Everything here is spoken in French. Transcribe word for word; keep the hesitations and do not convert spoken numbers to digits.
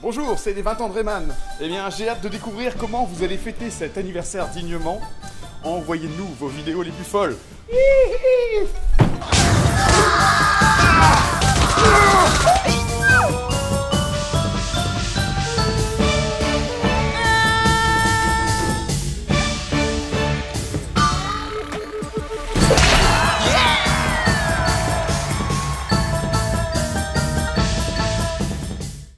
Bonjour, c'est les vingt ans de Rayman. Eh bien, j'ai hâte de découvrir comment vous allez fêter cet anniversaire dignement. Envoyez-nous vos vidéos les plus folles.